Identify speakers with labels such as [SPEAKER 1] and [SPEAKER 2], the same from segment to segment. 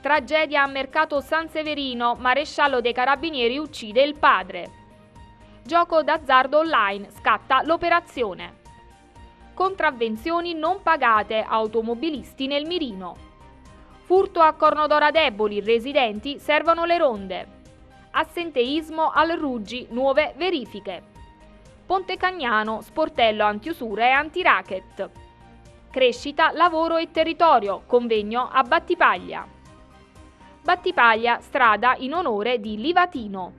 [SPEAKER 1] Tragedia a Mercato San Severino, maresciallo dei Carabinieri uccide il padre. Gioco d'azzardo online, scatta l'operazione. Contravvenzioni non pagate, automobilisti nel mirino. Furto a Cornodora Deboli, residenti servono le ronde. Assenteismo al Ruggi, nuove verifiche. Ponte Cagnano, sportello antiusura e antiracket. Crescita, lavoro e territorio, convegno a Battipaglia. Battipaglia, strada in onore di Livatino.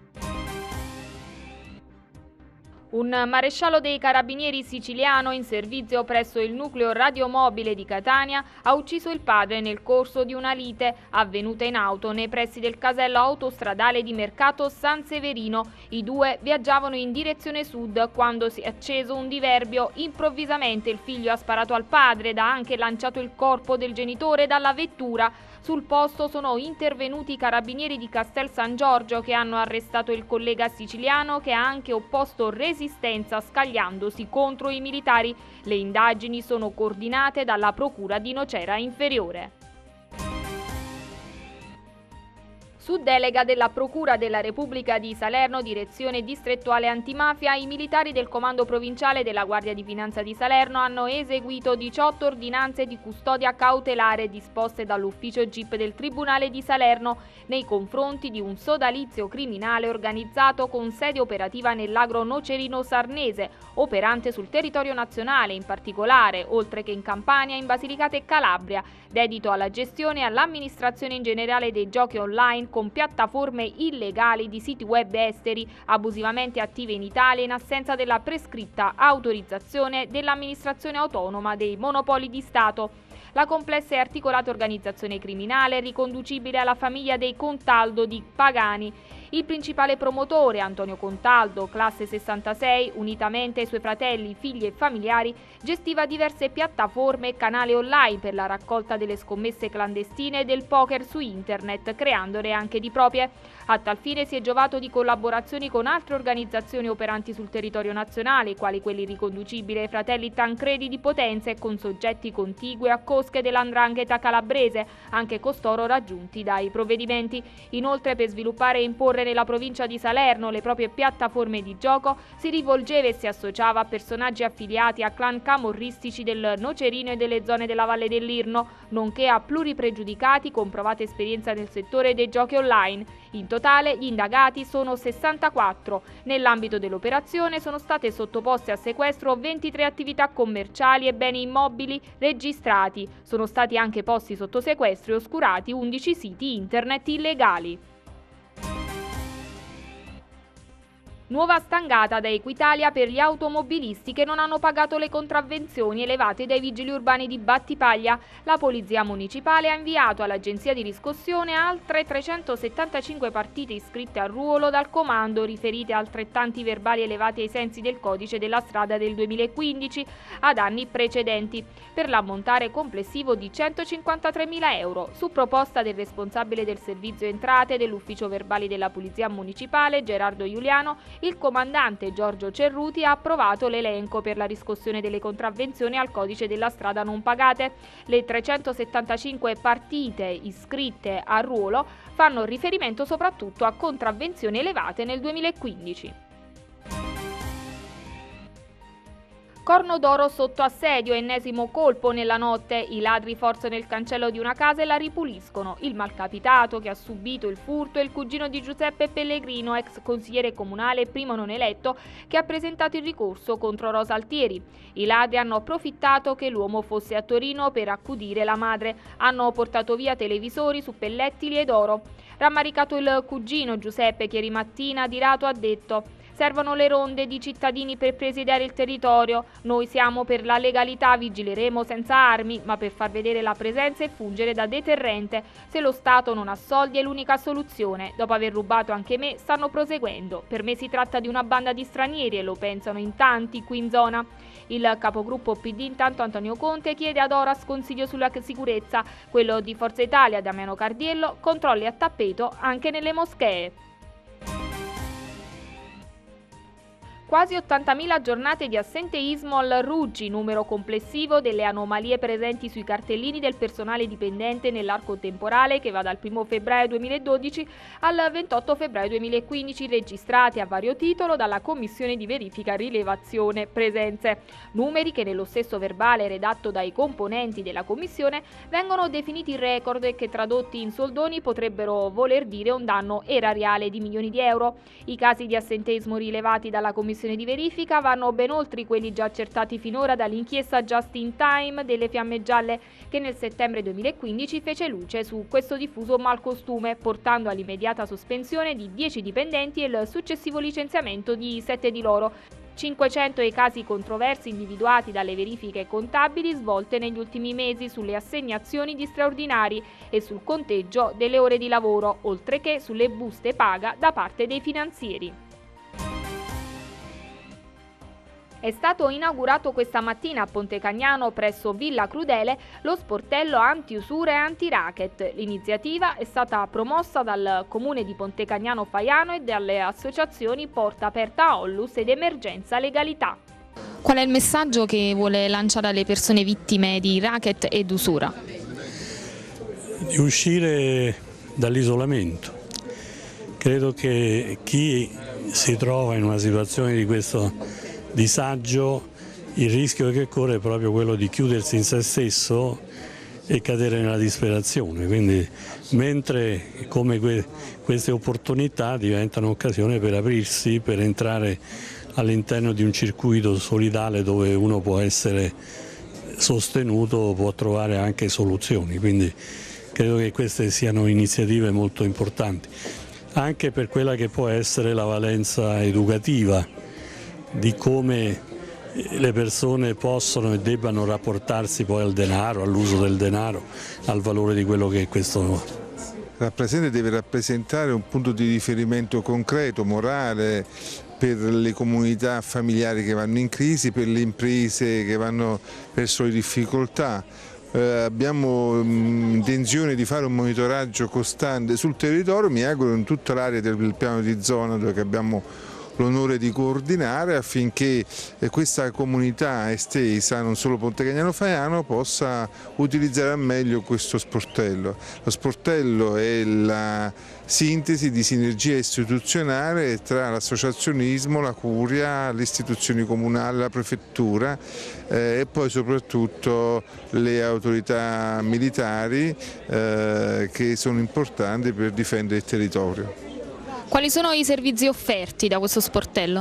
[SPEAKER 1] Un maresciallo dei Carabinieri siciliano in servizio presso il nucleo radiomobile di Catania ha ucciso il padre nel corso di una lite avvenuta in auto nei pressi del casello autostradale di Mercato San Severino. I due viaggiavano in direzione sud quando si è acceso un diverbio. Improvvisamente il figlio ha sparato al padre ed ha anche lanciato il corpo del genitore dalla vettura. Sul posto sono intervenuti i carabinieri di Castel San Giorgio che hanno arrestato il collega siciliano che ha anche opposto resistenza scagliandosi contro i militari. Le indagini sono coordinate dalla Procura di Nocera Inferiore. Su delega della Procura della Repubblica di Salerno, direzione distrettuale antimafia, i militari del Comando Provinciale della Guardia di Finanza di Salerno hanno eseguito 18 ordinanze di custodia cautelare disposte dall'ufficio GIP del Tribunale di Salerno nei confronti di un sodalizio criminale organizzato con sede operativa nell'agro nocerino sarnese, operante sul territorio nazionale, in particolare, oltre che in Campania, in Basilicata e Calabria, dedito alla gestione e all'amministrazione in generale dei giochi online con piattaforme illegali di siti web esteri abusivamente attive in Italia in assenza della prescritta autorizzazione dell'amministrazione autonoma dei monopoli di Stato. La complessa e articolata organizzazione criminale è riconducibile alla famiglia dei Contaldo di Pagani. Il principale promotore, Antonio Contaldo, classe 66, unitamente ai suoi fratelli, figli e familiari, gestiva diverse piattaforme e canali online per la raccolta delle scommesse clandestine e del poker su internet, creandone anche di proprie. A tal fine si è giovato di collaborazioni con altre organizzazioni operanti sul territorio nazionale, quali quelli riconducibili ai fratelli Tancredi di Potenza e con soggetti contigui a cosche dell''ndrangheta calabrese, anche costoro raggiunti dai provvedimenti. Inoltre, per sviluppare e imporre nella provincia di Salerno le proprie piattaforme di gioco, si rivolgeva e si associava a personaggi affiliati a clan camorristici del Nocerino e delle zone della Valle dell'Irno, nonché a pluripregiudicati con provata esperienza nel settore dei giochi online. In totale gli indagati sono 64. Nell'ambito dell'operazione sono state sottoposte a sequestro 23 attività commerciali e beni immobili registrati. Sono stati anche posti sotto sequestro e oscurati 11 siti internet illegali. Nuova stangata da Equitalia per gli automobilisti che non hanno pagato le contravvenzioni elevate dai vigili urbani di Battipaglia. La Polizia Municipale ha inviato all'Agenzia di Riscossione altre 375 partite iscritte a ruolo dal comando, riferite a altrettanti verbali elevati ai sensi del codice della strada del 2015 ad anni precedenti, per l'ammontare complessivo di 153.000 euro. Su proposta del responsabile del servizio entrate dell'ufficio verbali della Polizia Municipale, Gerardo Giuliano, il comandante Giorgio Cerruti ha approvato l'elenco per la riscossione delle contravvenzioni al codice della strada non pagate. Le 375 partite iscritte a ruolo fanno riferimento soprattutto a contravvenzioni elevate nel 2015. Corno d'Oro sotto assedio, ennesimo colpo nella notte. I ladri forzano il cancello di una casa e la ripuliscono. Il malcapitato che ha subito il furto è il cugino di Giuseppe Pellegrino, ex consigliere comunale e primo non eletto, che ha presentato il ricorso contro Rosa Altieri. I ladri hanno approfittato che l'uomo fosse a Torino per accudire la madre. Hanno portato via televisori, suppellettili ed oro. Rammaricato il cugino Giuseppe, che ieri mattina di rado ha detto: servono le ronde di cittadini per presidiare il territorio. Noi siamo per la legalità, vigileremo senza armi, ma per far vedere la presenza e fungere da deterrente. Se lo Stato non ha soldi è l'unica soluzione. Dopo aver rubato anche me, stanno proseguendo. Per me si tratta di una banda di stranieri e lo pensano in tanti qui in zona. Il capogruppo PD, intanto, Antonio Conte, chiede ad Oras consiglio sulla sicurezza. Quello di Forza Italia, Damiano Cardiello, controlli a tappeto anche nelle moschee. Quasi 80.000 giornate di assenteismo al Ruggi, numero complessivo delle anomalie presenti sui cartellini del personale dipendente nell'arco temporale che va dal 1 febbraio 2012 al 28 febbraio 2015, registrati a vario titolo dalla Commissione di verifica rilevazione presenze. Numeri che nello stesso verbale redatto dai componenti della Commissione vengono definiti record e che tradotti in soldoni potrebbero voler dire un danno erariale di milioni di euro. I casi di assenteismo rilevati dalla Commissione di verifica vanno ben oltre quelli già accertati finora dall'inchiesta Just in Time delle Fiamme Gialle, che nel settembre 2015 fece luce su questo diffuso malcostume, portando all'immediata sospensione di 10 dipendenti e il successivo licenziamento di 7 di loro. 500 i casi controversi individuati dalle verifiche contabili svolte negli ultimi mesi sulle assegnazioni di straordinari e sul conteggio delle ore di lavoro, oltre che sulle buste paga da parte dei finanzieri. È stato inaugurato questa mattina a Pontecagnano presso Villa Crudele lo sportello anti-usura e anti-racket. L'iniziativa è stata promossa dal Comune di Pontecagnano Faiano e dalle associazioni Porta Aperta Ollus ed Emergenza Legalità.
[SPEAKER 2] Qual è il messaggio che vuole lanciare alle persone vittime di racket ed usura?
[SPEAKER 3] Di uscire dall'isolamento. Credo che chi si trova in una situazione di questo disagio, il rischio che corre è proprio quello di chiudersi in se stesso e cadere nella disperazione, quindi mentre come queste opportunità diventano occasione per aprirsi, per entrare all'interno di un circuito solidale dove uno può essere sostenuto, può trovare anche soluzioni, quindi credo che queste siano iniziative molto importanti, anche per quella che può essere la valenza educativa di come le persone possono e debbano rapportarsi poi al denaro, all'uso del denaro, al valore di quello che questo
[SPEAKER 4] rappresenta. Deve rappresentare un punto di riferimento concreto, morale, per le comunità familiari che vanno in crisi, per le imprese che vanno verso le difficoltà. Abbiamo intenzione di fare un monitoraggio costante sul territorio, mi auguro in tutta l'area del piano di zona dove abbiamo l'onore di coordinare, affinché questa comunità estesa, non solo Pontecagnano Faiano, possa utilizzare al meglio questo sportello. Lo sportello è la sintesi di sinergia istituzionale tra l'associazionismo, la curia, le istituzioni comunali, la prefettura e poi soprattutto le autorità militari che sono importanti per difendere il territorio.
[SPEAKER 2] Quali sono i servizi offerti da questo sportello?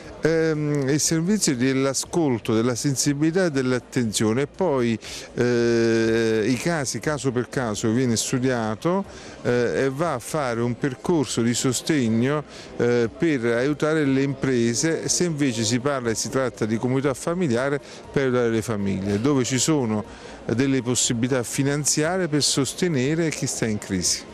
[SPEAKER 4] Il servizio dell'ascolto, della sensibilità e dell'attenzione, e poi i casi caso per caso viene studiato e va a fare un percorso di sostegno per aiutare le imprese, se invece si parla e si tratta di comunità familiare, per aiutare le famiglie, dove ci sono delle possibilità finanziarie per sostenere chi sta in crisi.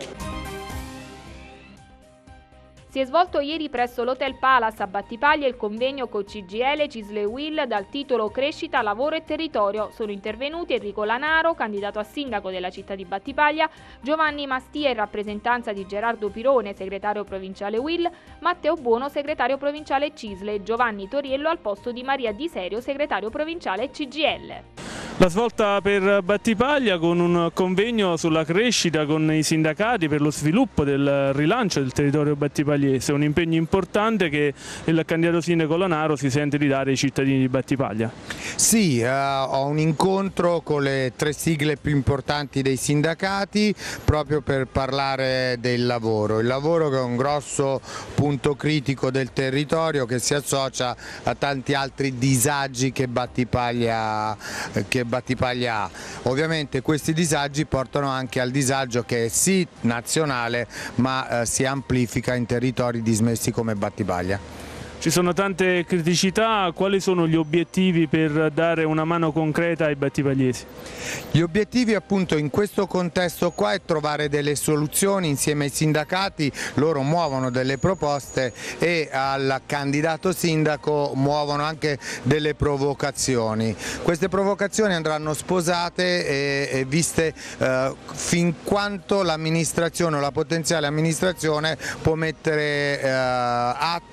[SPEAKER 1] Si è svolto ieri presso l'Hotel Palace a Battipaglia il convegno con CGIL, CISL e UIL dal titolo Crescita, Lavoro e Territorio. Sono intervenuti Enrico Lanaro, candidato a sindaco della città di Battipaglia, Giovanni Mastia in rappresentanza di Gerardo Pirone, segretario provinciale UIL, Matteo Buono, segretario provinciale CISL e Giovanni Toriello al posto di Maria Di Serio, segretario provinciale CGIL.
[SPEAKER 5] La svolta per Battipaglia con un convegno sulla crescita con i sindacati per lo sviluppo del rilancio del territorio battipagliese, un impegno importante che il candidato sindaco Lanaro si sente di dare ai cittadini di Battipaglia.
[SPEAKER 6] Sì, ho un incontro con le 3 sigle più importanti dei sindacati proprio per parlare del lavoro. Il lavoro che è un grosso punto critico del territorio, che si associa a tanti altri disagi che Battipaglia ha. Ovviamente questi disagi portano anche al disagio che è sì nazionale, ma si amplifica in territori dismessi come Battipaglia.
[SPEAKER 5] Ci sono tante criticità, quali sono gli obiettivi per dare una mano concreta ai battipagliesi?
[SPEAKER 6] Gli obiettivi appunto in questo contesto qua è trovare delle soluzioni insieme ai sindacati, loro muovono delle proposte e al candidato sindaco muovono anche delle provocazioni. Queste provocazioni andranno sposate e viste fin quanto l'amministrazione o la potenziale amministrazione può mettere atto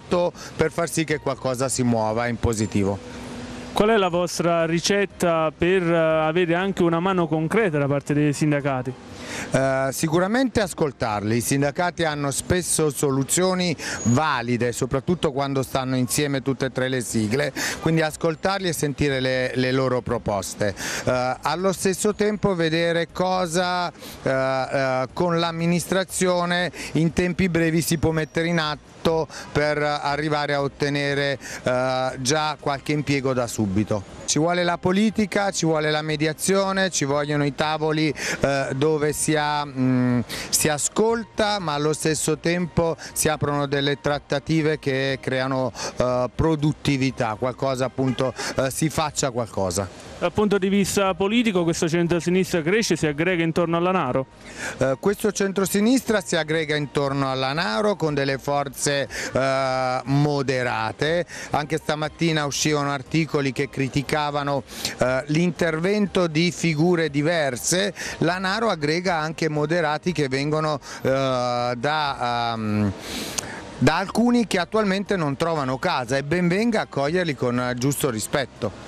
[SPEAKER 6] fatto per far sì che qualcosa si muova in positivo.
[SPEAKER 5] Qual è la vostra ricetta per avere anche una mano concreta da parte dei sindacati?
[SPEAKER 6] Sicuramente ascoltarli. I sindacati hanno spesso soluzioni valide, soprattutto quando stanno insieme tutte e tre le sigle, quindi ascoltarli e sentire le loro proposte. Allo stesso tempo vedere cosa con l'amministrazione in tempi brevi si può mettere in atto per arrivare a ottenere già qualche impiego da subito. Ci vuole la politica, ci vuole la mediazione, ci vogliono i tavoli dove si ascolta, ma allo stesso tempo si aprono delle trattative che creano produttività, qualcosa appunto, si faccia qualcosa.
[SPEAKER 5] Dal punto di vista politico questo centro-sinistra cresce, si aggrega intorno alla Naro?
[SPEAKER 6] Questo centro-sinistra si aggrega intorno alla Naro con delle forze moderate. Anche stamattina uscivano articoli che criticavano l'intervento di figure diverse. La Naro aggrega anche moderati che vengono da alcuni che attualmente non trovano casa, e ben venga accoglierli con giusto rispetto.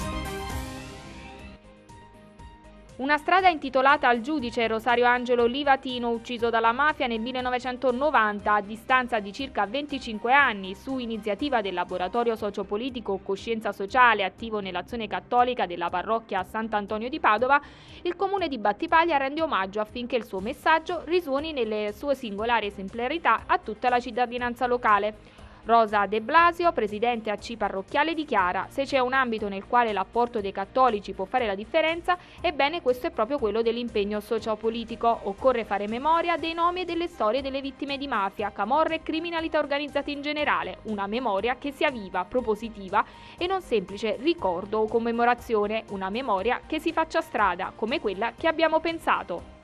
[SPEAKER 1] Una strada intitolata al giudice Rosario Angelo Livatino, ucciso dalla mafia nel 1990 a distanza di circa 25 anni, su iniziativa del laboratorio sociopolitico Coscienza Sociale attivo nell'azione cattolica della parrocchia Sant'Antonio di Padova, il comune di Battipaglia rende omaggio affinché il suo messaggio risuoni nelle sue singolari esemplarità a tutta la cittadinanza locale. Rosa De Blasio, presidente AC parrocchiale, dichiara: se c'è un ambito nel quale l'apporto dei cattolici può fare la differenza, ebbene questo è proprio quello dell'impegno sociopolitico. Occorre fare memoria dei nomi e delle storie delle vittime di mafia, camorra e criminalità organizzata in generale, una memoria che sia viva, propositiva e non semplice ricordo o commemorazione, una memoria che si faccia strada, come quella che abbiamo pensato.